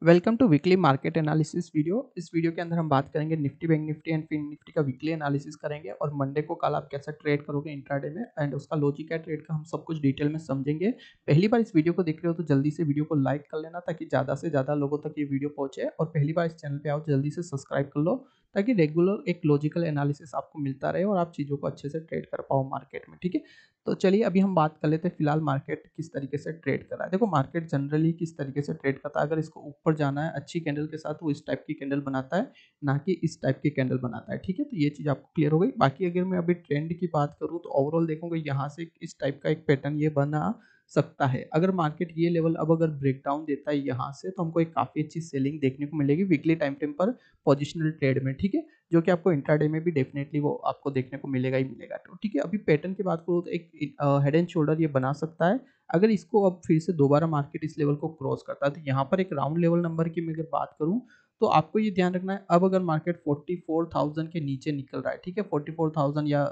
Welcome to weekly market analysis video. इस video के अंदर हम बात करेंगे Nifty, bank Nifty and Fin Nifty का वीकली एनालिसिस करेंगे और मंडे को कल आप कैसा ट्रेड करोगे इंट्राडे में एंड उसका लॉजिक है ट्रेड का, हम सब कुछ डिटेल में समझेंगे। पहली बार इस वीडियो को देख रहे हो तो जल्दी से वीडियो को लाइक कर लेना ताकि ज़्यादा से ज़्यादा लोगों तक ये वीडियो पहुंचे, और पहली बार इस चैनल पे आओ तो जल्दी से सब्सक्राइब कर लो ताकि रेगुलर एक लॉजिकल एनालिसिस आपको मिलता रहे और आप चीज़ों को अच्छे से ट्रेड कर पाओ मार्केट में। ठीक है, तो चलिए अभी हम बात कर लेते हैं फिलहाल मार्केट किस तरीके से ट्रेड कर रहा है। देखो मार्केट जनरली किस तरीके से ट्रेड करता है, अगर इसको ऊपर जाना है अच्छी कैंडल के साथ वो इस टाइप की कैंडल बनाता है, ना कि इस टाइप की कैंडल बनाता है। ठीक है, तो ये चीज़ आपको क्लियर हो गई। बाकी अगर मैं अभी ट्रेंड की बात करूँ तो ओवरऑल देखोगे यहाँ से इस टाइप का एक पैटर्न ये बना सकता है। अगर मार्केट ये लेवल अब अगर ब्रेकडाउन देता है यहाँ से तो हमको एक काफ़ी अच्छी सेलिंग देखने को मिलेगी वीकली टाइम फ्रेम पर पोजिशनल ट्रेड में। ठीक है, जो कि आपको इंट्राडे में भी डेफिनेटली वो आपको देखने को मिलेगा ही मिलेगा। तो ठीक है, अभी पैटर्न की बात करूँ तो एक हेड एंड शोल्डर ये बना सकता है। अगर इसको अब फिर से दोबारा मार्केट इस लेवल को क्रॉस करता है तो यहाँ पर एक राउंड लेवल नंबर की मैं अगर बात करूँ तो आपको ये ध्यान रखना है, अब अगर मार्केट 44,000 के नीचे निकल रहा है, ठीक है 44,000 या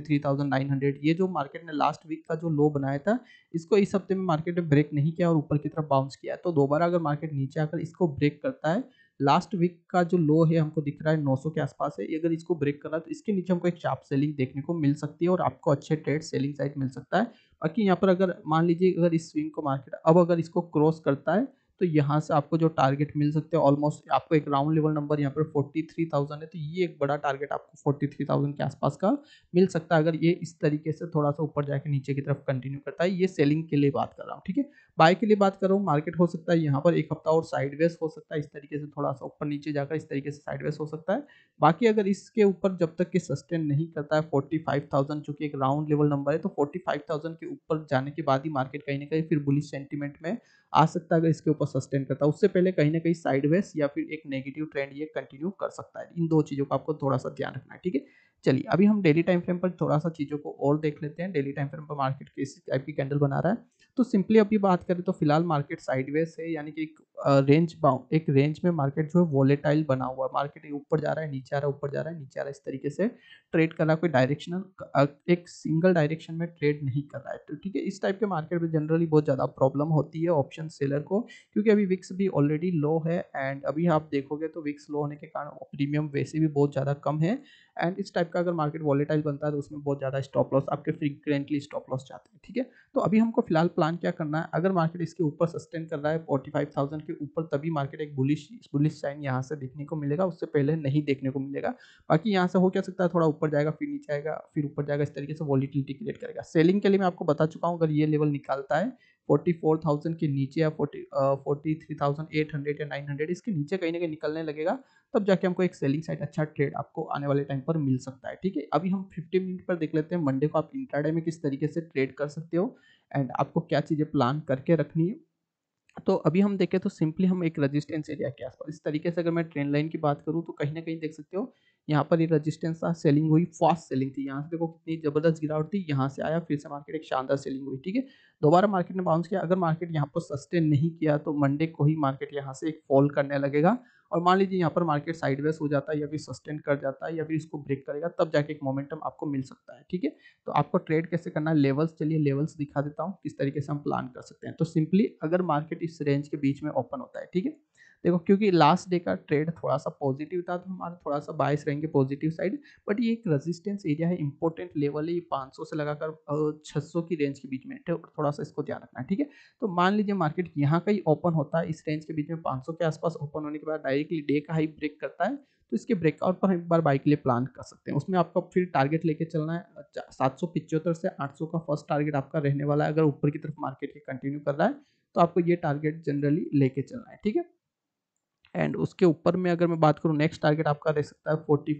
43,900, ये जो मार्केट ने लास्ट वीक का जो लो बनाया था इसको इस हफ्ते में मार्केट ने ब्रेक नहीं किया और ऊपर की तरफ बाउंस किया, तो दोबारा अगर मार्केट नीचे आकर इसको ब्रेक करता है, लास्ट वीक का जो लो है हमको दिख रहा है 900 के आसपास है, अगर इसको ब्रेक कर रहा है तो इसके नीचे हमको एक शार्प सेलिंग देखने को मिल सकती है और आपको अच्छे ट्रेड सेलिंग साइड मिल सकता है। बाकी यहाँ पर अगर मान लीजिए अगर इस स्विंग को मार्केट अब अगर इसको क्रॉस करता है तो यहाँ से आपको जो टारगेट मिल सकते हैं ऑलमोस्ट आपको एक राउंड लेवल नंबर यहाँ पर 43,000 है, तो ये एक बड़ा टारगेट आपको 43,000 के आसपास का मिल सकता है अगर ये इस तरीके से थोड़ा सा ऊपर जाके नीचे की तरफ कंटिन्यू करता है। ये सेलिंग के लिए बात कर रहा हूँ। ठीक है, बाय के लिए बात कर रहा हूँ, मार्केट हो सकता है यहाँ पर एक हफ्ता और साइडवेज हो सकता है, इस तरीके से थोड़ा सा ऊपर नीचे जाकर इस तरीके से साइडवेज हो सकता है। बाकी अगर इसके ऊपर जब तक कि सस्टेन नहीं करता है 45,000 जो कि एक राउंड लेवल नंबर है, तो 45,000 के ऊपर जाने के बाद ही मार्केट कहीं ना कहीं फिर बुलिश सेंटीमेंट में आ सकता है अगर इसके ऊपर सस्टेन करता है। उससे पहले कहीं ना कहीं साइडवेज या फिर एक नेगेटिव ट्रेंड ये कंटिन्यू कर सकता है। इन दो चीज़ों का आपको थोड़ा सा ध्यान रखना है। ठीक है, चलिए अभी हम डेली टाइम फ्रेम पर थोड़ा सा चीज़ों को और देख लेते हैं। डेली टाइम फ्रेम पर मार्केट किस टाइप की कैंडल बना रहा है, तो सिंपली अभी बात करें तो फिलहाल मार्केट साइडवेज है, यानी कि एक रेंज में मार्केट जो है वोलेटाइल बना हुआ है। मार्केट ऊपर जा रहा है नीचे आ रहा है, ऊपर जा रहा है नीचे आ रहा है, इस तरीके से ट्रेड कर रहा है। कोई डायरेक्शनल एक सिंगल डायरेक्शन में ट्रेड नहीं कर रहा है। तो ठीक है, इस टाइप के मार्केट में जनरली बहुत ज़्यादा प्रॉब्लम होती है ऑप्शन सेलर को, क्योंकि अभी विक्स भी ऑलरेडी लो है एंड अभी आप देखोगे तो विक्स लो होने के कारण प्रीमियम वैसे भी बहुत ज़्यादा कम है। एंड इस टाइप का अगर मार्केट वॉलेटाइल बनता है तो उसमें बहुत ज़्यादा स्टॉप लॉस आपके फ्रीक्वेंटली स्टॉप लॉस जाते हैं। ठीक है, तो अभी हमको फिलहाल प्लान क्या करना है, अगर मार्केट इसके ऊपर सस्टेन कर रहा है 45,000 के ऊपर तभी मार्केट एक बुलिश बुलिश साइन यहाँ से देखने को मिलेगा, उससे पहले नहीं देखने को मिलेगा। बाकी यहाँ से हो क्या सकता है, थोड़ा ऊपर जाएगा फिर नीचे आएगा फिर ऊपर जाएगा, इस तरीके से वॉलिटिलिटी क्रिएट करेगा। सेलिंग के लिए मैं आपको बता चुका हूँ, अगर ये लेवल निकालता है 44,000 के नीचे या 43,800 या 900 इसके नीचे कहीं ना कहीं निकलने लगेगा, तब जाके हमको एक सेलिंग साइड अच्छा ट्रेड आपको आने वाले टाइम पर मिल सकता है। ठीक है, अभी हम 50 मिनट पर देख लेते हैं मंडे को आप इंट्राडे में किस तरीके से ट्रेड कर सकते हो एंड आपको क्या चीज़ें प्लान करके रखनी है। तो अभी हम देखें तो सिंपली हम एक रेजिस्टेंस एरिया के आसपास इस तरीके से अगर मैं ट्रेंड लाइन की बात करूं तो कहीं ना कहीं देख सकते हो यहाँ पर ये रेजिस्टेंस था, सेलिंग हुई, फास्ट सेलिंग थी, यहाँ से देखो कितनी जबरदस्त गिरावट थी, यहाँ से आया फिर से मार्केट एक शानदार सेलिंग हुई। ठीक है, दोबारा मार्केट ने बाउंस किया, अगर मार्केट यहाँ पर सस्टेन नहीं किया तो मंडे को ही मार्केट यहाँ से एक फॉल करने लगेगा और मान लीजिए यहाँ पर मार्केट साइडवेज हो जाता है या फिर सस्टेन कर जाता है या फिर इसको ब्रेक करेगा, तब जाके एक मोमेंटम आपको मिल सकता है। ठीक है, तो आपको ट्रेड कैसे करना है, लेवल्स, चलिए लेवल्स दिखा देता हूँ किस तरीके से हम प्लान कर सकते हैं। तो सिंपली अगर मार्केट इस रेंज के बीच में ओपन होता है, ठीक है, देखो क्योंकि लास्ट डे का ट्रेड थोड़ा सा पॉजिटिव था तो हमारा थोड़ा सा बायस रहेंगे पॉजिटिव साइड, बट ये एक रेजिस्टेंस एरिया है, इंपॉर्टेंट लेवल है, ये 500 से लगाकर 600 की रेंज के बीच में, तो थोड़ा सा इसको ध्यान रखना है। ठीक है, तो मान लीजिए मार्केट यहाँ का ही ओपन होता है इस रेंज के बीच में 500 के आसपास ओपन होने के बाद डायरेक्टली डे का हाई ब्रेक करता है, तो इसके ब्रेकआउट पर हम एक बार बाई के लिए प्लान कर सकते हैं। उसमें आपका फिर टारगेट लेके चलना है 775 से 800 का फर्स्ट टारगेट आपका रहने वाला है। अगर ऊपर की तरफ मार्केट के कंटिन्यू कर रहा है तो आपको ये टारगेट जनरली लेके चलना है। ठीक है, एंड उसके ऊपर में अगर मैं बात करूँ नेक्स्ट टारगेट आपका रह सकता है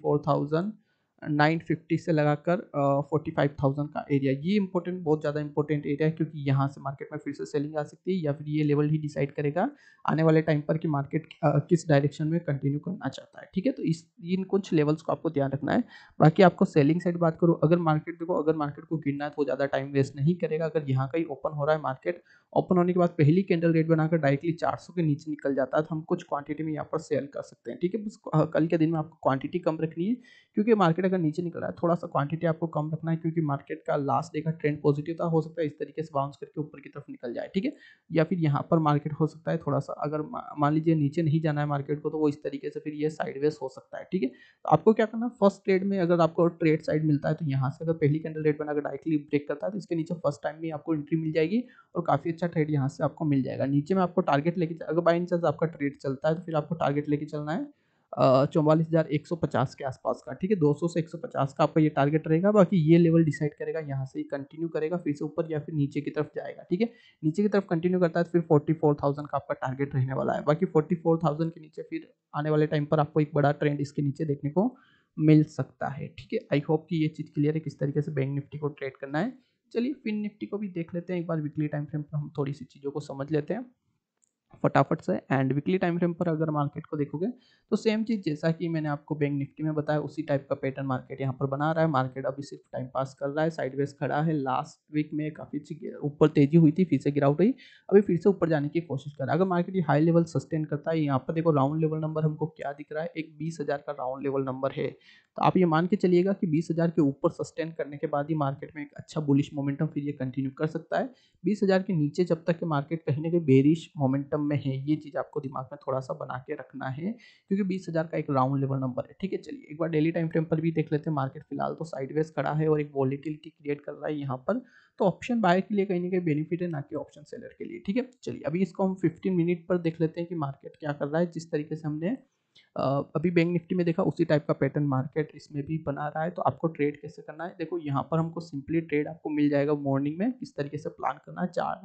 44,950 से लगाकर 45,000 का एरिया। ये इंपॉर्टेंट, बहुत ज़्यादा इंपॉर्टेंट एरिया है क्योंकि यहाँ से मार्केट में फिर से सेलिंग आ सकती है या फिर ये लेवल ही डिसाइड करेगा आने वाले टाइम पर कि मार्केट किस डायरेक्शन में कंटिन्यू करना चाहता है। ठीक है, तो इन कुछ लेवल्स को आपको ध्यान रखना है। बाकी आपको सेलिंग साइड बात करूँ, अगर मार्केट देखो अगर मार्केट को गिरना है तो ज़्यादा टाइम वेस्ट नहीं करेगा। अगर यहाँ का ही ओपन हो रहा है मार्केट, ओपन होने के बाद पहली कैंडल रेट बनाकर डायरेक्टली 400 के नीचे निकल जाता है तो हम कुछ क्वांटिटी में यहाँ पर सेल कर सकते हैं। ठीक है, बस कल के दिन में आपको क्वांटिटी कम रखनी है क्योंकि मार्केट अगर नीचे निकल रहा है, थोड़ा सा क्वांटिटी आपको कम रखना है, क्योंकि मार्केट का लास्ट डे का ट्रेंड पॉजिटिव था, हो सकता है इस तरीके से बाउंस करके ऊपर की तरफ निकल जाए, ठीक है। या फिर यहाँ पर मार्केट हो सकता है थोड़ा सा, अगर मान लीजिए नीचे नहीं जाना है मार्केट को, तो वो इस तरीके से फिर ये साइडवेज हो सकता है, ठीक है। तो आपको क्या करना, फर्स्ट ट्रेड में अगर आपको ट्रेड साइड मिलता है, तो यहाँ से अगर पहली कैंडल रेड बना, अगर डायरेक्टली ब्रेक करता है, तो इसके नीचे फर्स्ट टाइम में आपको एंट्री मिल जाएगी और काफी अच्छा ट्रेड यहाँ से आपको मिल जाएगा। नीचे में आपको टारगेट लेके, अगर बाई चांस आपका ट्रेड चलता है, तो फिर आपको टारगेट लेके चलना है 44,150 के आसपास का, ठीक है। 200 से 150 का आपका ये टारगेट रहेगा। बाकी ये लेवल डिसाइड करेगा, यहाँ से कंटिन्यू करेगा फिर से ऊपर या फिर नीचे की तरफ जाएगा, ठीक है। नीचे की तरफ कंटिन्यू करता है तो फिर 44,000 का आपका टारगेट रहने वाला है। बाकी 44,000 के नीचे फिर आने वाले टाइम पर आपको एक बड़ा ट्रेंड इसके नीचे देखने को मिल सकता है, ठीक है। आई होप कि ये चीज़ क्लियर है किस तरीके से बैंक निफ्टी को ट्रेड करना है। चलिए फिर निफ्टी को भी देख लेते हैं एक बार, वीकली टाइम फ्रेम पर हम थोड़ी सी चीज़ों को समझ लेते हैं फटाफट से। एंड वीकली टाइम फ्रेम पर अगर मार्केट को देखोगे तो सेम चीज़ जैसा कि मैंने आपको बैंक निफ्टी में बताया, उसी टाइप का पैटर्न मार्केट यहाँ पर बना रहा है। मार्केट अभी सिर्फ टाइम पास कर रहा है, साइडवेज खड़ा है। लास्ट वीक में काफ़ी अच्छी ऊपर तेजी हुई थी, फिर से गिरावट हुई, अभी फिर से ऊपर जाने की कोशिश कर रहा है। अगर मार्केट ये हाई लेवल सस्टेन करता है, यहाँ पर देखो राउंड लेवल नंबर हमको क्या दिख रहा है, एक 20,000 का राउंड लेवल नंबर है। तो आप ये मान के चलिएगा कि 20,000 के ऊपर सस्टेन करने के बाद ही मार्केट में एक अच्छा बुलिश मोमेंटम फिर ये कंटिन्यू कर सकता है। 20,000 के नीचे जब तक कि मार्केट कहीं ना कहीं बेरिश मोमेंटम में है, ये चीज़ आपको दिमाग में थोड़ा सा बना के रखना है, क्योंकि 20,000 का एक राउंड लेवल नंबर है, ठीक है। चलिए एक बार डेली टाइम फ्रेम पर भी देख लेते हैं। मार्केट फिलहाल तो साइडवेज खड़ा है और एक वॉलीटिलिटी क्रिएट कर रहा है यहाँ पर, तो ऑप्शन बाय के लिए कहीं ना कहीं बेनिफिट है, ना कि ऑप्शन सेलर के लिए, ठीक है। चलिए अभी इसको हम 15 मिनट पर देख लेते हैं कि मार्केट क्या कर रहा है। जिस तरीके से हमने अभी बैंक निफ्टी में देखा, उसी टाइप का पैटर्न मार्केट इसमें भी बना रहा है। तो आपको ट्रेड कैसे करना है, देखो यहाँ पर हमको सिंपली ट्रेड आपको मिल जाएगा मॉर्निंग में। किस तरीके से प्लान करना है,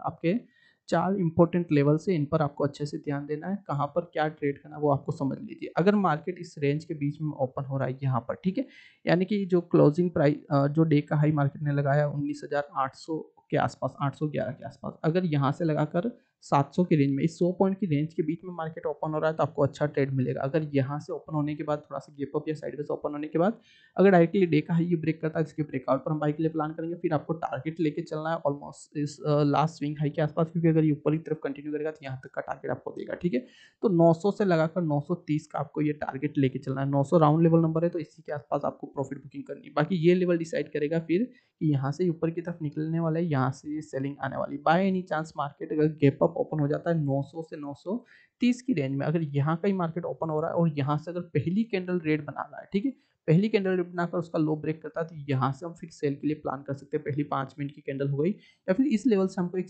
चार इंपॉर्टेंट लेवल से, इन पर आपको अच्छे से ध्यान देना है। कहाँ पर क्या ट्रेड करना है वो आपको समझ लीजिए। अगर मार्केट इस रेंज के बीच में ओपन हो रहा है यहाँ पर, ठीक है, यानी कि जो क्लोजिंग प्राइस, जो डे का हाई मार्केट ने लगाया 19,800 के आसपास, 811 के आसपास, अगर यहाँ से लगाकर 700 की रेंज में, इस 100 पॉइंट की रेंज के बीच में मार्केट ओपन हो रहा है, तो आपको अच्छा ट्रेड मिलेगा। अगर यहाँ से ओपन होने के बाद थोड़ा सा गैप अप या साइडवेज ओपन होने के बाद अगर डायरेक्टली डे का हाई ये ब्रेक करता है, इसके ब्रेकआउट पर हम बाई के लिए प्लान करेंगे। फिर आपको टारगेट लेके चलना है ऑलमोस्ट इस लास्ट स्विंग हाई के आसपास, क्योंकि अगर ये ऊपर की तरफ कंटिन्यू करेगा तो यहाँ तक का टारगेट आपको देगा, ठीक है। तो 900 से लगाकर 930 का आपको ये टारगेट लेके चलना है। 900 राउंड लेवल नंबर है, तो इसी के आसपास आपको प्रॉफिट बुकिंग करनी है। बाकी ये लेवल डिसाइड करेगा फिर कि यहाँ से ऊपर की तरफ निकलने वाला है, यहाँ से सेलिंग आने वाली। बाय एनी चांस मार्केट अगर गैप अप ओपन हो जाता है 900 से 930 की रेंज में, अगर यहाँ का ही मार्केट ओपन हो रहा है और यहाँ से अगर पहली कैंडल रेड बना रहा है, ठीक है, पहली कैंडल रेड बनाकर उसका लो ब्रेक करता है, तो यहाँ से हम फिर सेल के लिए प्लान कर सकते हैं। पहली 5 मिनट की कैंडल हो गई, या फिर इस लेवल से हमको एक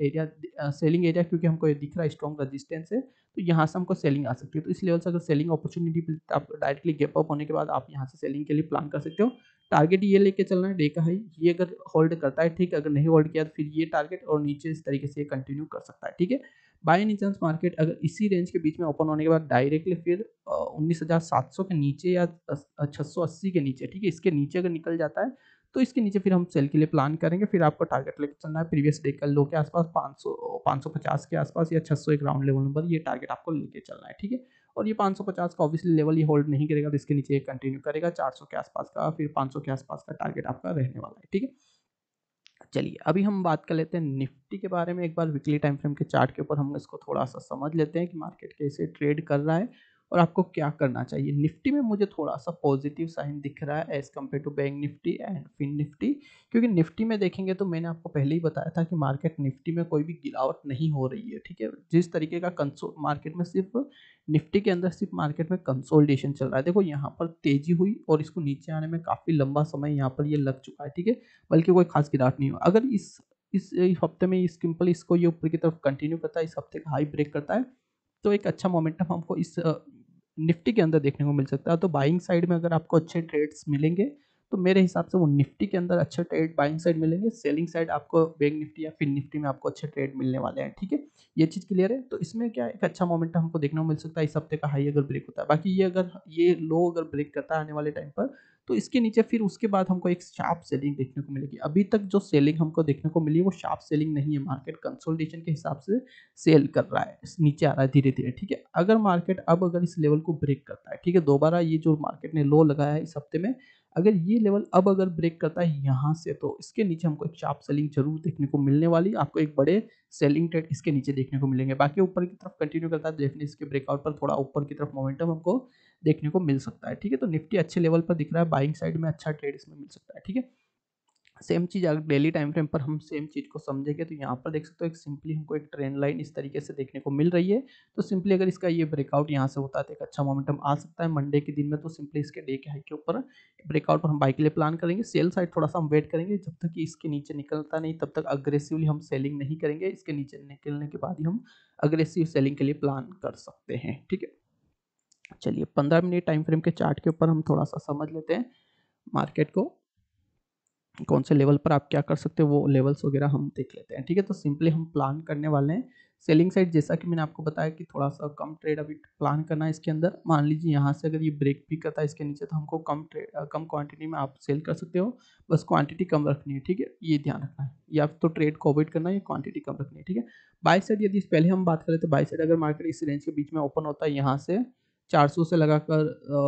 सेलिंग एरिया क्योंकि हमको ये दिख रहा है स्ट्रॉन्ग रेजिस्टेंस है, तो यहाँ से हमको सेलिंग आ सकती है। तो इस लेवल से अगर सेलिंग अपॉर्चुनिटी आप डायरेक्टली गैप अप होने के बाद आप यहाँ से सेलिंग के लिए प्लान कर सकते हो। टारगेट ये लेके चलना है डे का हाई, ये अगर होल्ड करता है ठीक, अगर नहीं होल्ड किया तो फिर ये टारगेट और नीचे इस तरीके से कंटिन्यू कर सकता है, ठीक है। बाय एनी चांस मार्केट अगर इसी रेंज के बीच में ओपन होने के बाद डायरेक्टली फिर 19,700 के नीचे या 680 के नीचे, ठीक है, इसके नीचे अगर निकल जाता है, तो इसके नीचे फिर हम सेल के लिए प्लान करेंगे। फिर आपको टारगेट लेकर चलना है प्रीवियस डे का लो के आसपास 550 के आसपास या 600 एक राउंड लेवल नंबर, ये टारगेट आपको लेके चलना है, ठीक है। और ये 550 का ऑब्वियसली लेवल ये होल्ड नहीं करेगा, तो इसके नीचे ये कंटिन्यू करेगा 400 के आसपास का, फिर 500 के आसपास का टारगेट आपका रहने वाला है, ठीक है। चलिए अभी हम बात कर लेते हैं निफ्टी के बारे में। एक बार वीकली टाइम फ्रेम के चार्ट के ऊपर हम इसको थोड़ा सा समझ लेते हैं कि मार्केट कैसे ट्रेड कर रहा है और आपको क्या करना चाहिए। निफ्टी में मुझे थोड़ा सा पॉजिटिव साइन दिख रहा है as compared to bank Nifty and Fin Nifty, क्योंकि निफ्टी में देखेंगे तो मैंने आपको पहले ही बताया था कि मार्केट निफ्टी में कोई भी गिरावट नहीं हो रही है, ठीक है। जिस तरीके का कंसोल मार्केट में सिर्फ निफ्टी के अंदर सिर्फ मार्केट में कंसोलिडेशन चल रहा है। देखो यहाँ पर तेजी हुई और इसको नीचे आने में काफ़ी लंबा समय यहाँ पर ये लग चुका है, ठीक है, बल्कि कोई खास गिरावट नहीं हुआ। अगर इस हफ्ते में सिंपल इसको ये ऊपर की तरफ कंटिन्यू करता है, इस हफ्ते का हाई ब्रेक करता है, तो एक अच्छा मोमेंटम हमको इस निफ्टी के अंदर देखने को मिल सकता है। तो बाइंग साइड में अगर आपको अच्छे ट्रेड्स मिलेंगे, तो मेरे हिसाब से वो निफ्टी के अंदर अच्छे ट्रेड बाइंग साइड मिलेंगे। सेलिंग साइड आपको बैंक निफ्टी या फिर निफ्टी में आपको अच्छे ट्रेड मिलने वाले हैं, ठीक है। ये चीज़ क्लियर है। तो इसमें क्या एक अच्छा मोमेंटम हमको देखने को मिल सकता है इस हफ्ते का हाई अगर ब्रेक होता है। बाकी ये अगर ये लो अगर ब्रेक करता है आने वाले टाइम पर, तो इसके नीचे फिर उसके बाद हमको एक शार्प सेलिंग देखने को मिलेगी। अभी तक जो सेलिंग हमको देखने को मिली है वो शार्प सेलिंग नहीं है, मार्केट कंसोलिडेशन के हिसाब से सेल कर रहा है, नीचे आ रहा है धीरे धीरे, ठीक है। अगर मार्केट अब अगर इस लेवल को ब्रेक करता है, ठीक है, दोबारा ये जो मार्केट ने लो लगाया है इस हफ्ते में, अगर ये लेवल अब अगर ब्रेक करता है यहाँ से, तो इसके नीचे हमको एक शार्प सेलिंग जरूर देखने को मिलने वाली, आपको एक बड़े सेलिंग ट्रेड इसके नीचे देखने को मिलेंगे। बाकी ऊपर की तरफ कंटिन्यू करता है, डेफिनेटली इसके ब्रेकआउट पर थोड़ा ऊपर की तरफ मोमेंटम हमको देखने को मिल सकता है। ठीक है, तो निफ्टी अच्छे लेवल पर दिख रहा है, बाइंग साइड में अच्छा ट्रेड इसमें मिल सकता है। ठीक है, सेम चीज़ अगर डेली टाइम फ्रेम पर हम सेम चीज़ को समझेंगे, तो यहाँ पर देख सकते हो एक सिंपली हमको एक ट्रेंड लाइन इस तरीके से देखने को मिल रही है। तो सिंपली अगर इसका ये ब्रेकआउट यहाँ से होता है तो एक अच्छा मोमेंटम आ सकता है मंडे के दिन में। तो सिंपली इसके डे के हाई के ऊपर ब्रेकआउट पर हम बाई के लिए प्लान करेंगे। सेल साइड थोड़ा सा हम वेट करेंगे, जब तक कि इसके नीचे निकलता नहीं तब तक अग्रेसिवली हम सेलिंग नहीं करेंगे। इसके नीचे निकलने के बाद ही हम अग्रेसिव सेलिंग के लिए प्लान कर सकते हैं। ठीक है, चलिए 15 मिनट टाइम फ्रेम के चार्ट के ऊपर हम थोड़ा सा समझ लेते हैं मार्केट को, कौन से लेवल पर आप क्या कर सकते हो वो लेवल्स वगैरह हम देख लेते हैं। ठीक है, तो सिंपली हम प्लान करने वाले हैं सेलिंग साइड, जैसा कि मैंने आपको बताया कि थोड़ा सा कम ट्रेड अभी प्लान करना है इसके अंदर। मान लीजिए यहाँ से अगर ये ब्रेक भी करता है इसके नीचे, तो हमको कम क्वांटिटी में आप सेल कर सकते हो, बस क्वांटिटी कम रखनी है। ठीक है, ये ध्यान रखना है, या तो ट्रेड को अवॉइड करना है या क्वांटिटी कम रखनी है। ठीक है, बाई साइड यदि पहले हम बात करें तो बाई साइड अगर मार्केट इस रेंज के बीच में ओपन होता है, यहाँ से 400 से लगाकर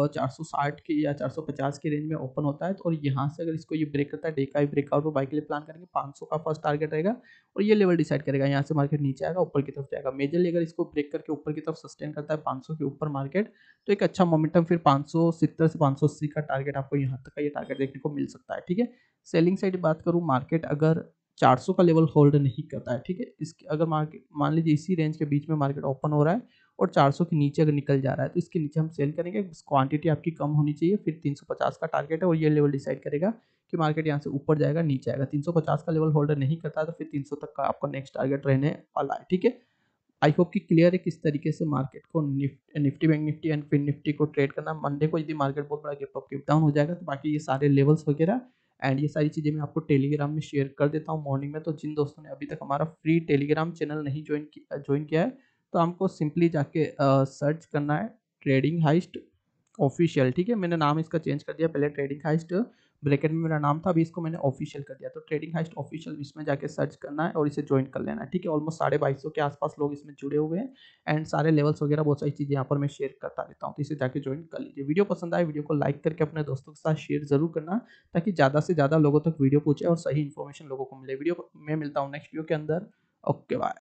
460 के या 450 के रेंज में ओपन होता है, तो और यहाँ से अगर इसको ये ब्रेक करता है, डे का ही ब्रेकआउट वो बाई के लिए प्लान करेंगे, 500 का फर्स्ट टारगेट रहेगा और ये लेवल डिसाइड करेगा यहाँ से मार्केट नीचे आएगा ऊपर की तरफ जाएगा। मेजरली अगर इसको ब्रेक करके ऊपर की तरफ सस्टेन करता है 500 के ऊपर मार्केट, तो एक अच्छा मोमेंटम फिर 570 से 580 का टारगेट आपको यहाँ तक का ये टारगेट देखने को मिल सकता है। ठीक है, सेलिंग साइड बात करूँ, मार्केट अगर 400 का लेवल होल्ड नहीं करता है, ठीक है, इसके अगर मार्केट मान लीजिए इसी रेंज के बीच में मार्केट ओपन हो रहा है और 400 के नीचे अगर निकल जा रहा है, तो इसके नीचे हम सेल करेंगे। क्वांटिटी आपकी कम होनी चाहिए, फिर 350 का टारगेट है और ये लेवल डिसाइड करेगा कि मार्केट यहाँ से ऊपर जाएगा नीचे आएगा। 350 का लेवल होल्डर नहीं करता है तो फिर 300 तक का आपका नेक्स्ट टारगेट रहने वाला है। ठीक है, आई होप कि क्लियर है किस तरीके से मार्केट को Nifty bank Nifty and Fin Nifty को ट्रेड करना। मंडे को यदि मार्केट बहुत बड़ा गैप अप गैप डाउन हो जाएगा, तो बाकी ये सारे लेवल्स वगैरह एंड ये सारी चीज़ें मैं आपको टेलीग्राम में शेयर कर देता हूँ मॉर्निंग में। तो जिन दोस्तों ने अभी तक हमारा फ्री टेलीग्राम चैनल नहीं ज्वाइन किया है, तो हमको सिंपली जाके सर्च करना है ट्रेडिंग हाइस्ट ऑफिशियल। ठीक है, मैंने नाम इसका चेंज कर दिया, पहले ट्रेडिंग हाइस्ट ब्रैकेट में मेरा नाम था, अभी इसको मैंने ऑफिशियल कर दिया। तो ट्रेडिंग हाइस्ट ऑफिशियल इसमें जाके सर्च करना है और इसे ज्वाइन कर लेना है। ठीक है, ऑलमोस्ट 2250 के आसपास लोग इसमें जुड़े हुए हैं एंड सारे लेवल्स वगैरह बहुत सारी चीज़ें यहाँ पर मैं शेयर करता रहता हूँ, तो इसे जाके ज्वाइन कर लीजिए। वीडियो पसंद आए वीडियो को लाइक करके अपने दोस्तों के साथ शेयर जरूर करना, ताकि ज़्यादा से ज़्यादा लोगों तक वीडियो पहुँचे और सही इन्फॉर्मेशन लोगों को मिले। वीडियो में मिलता हूँ नेक्स्ट वीडियो के अंदर। Okay bye.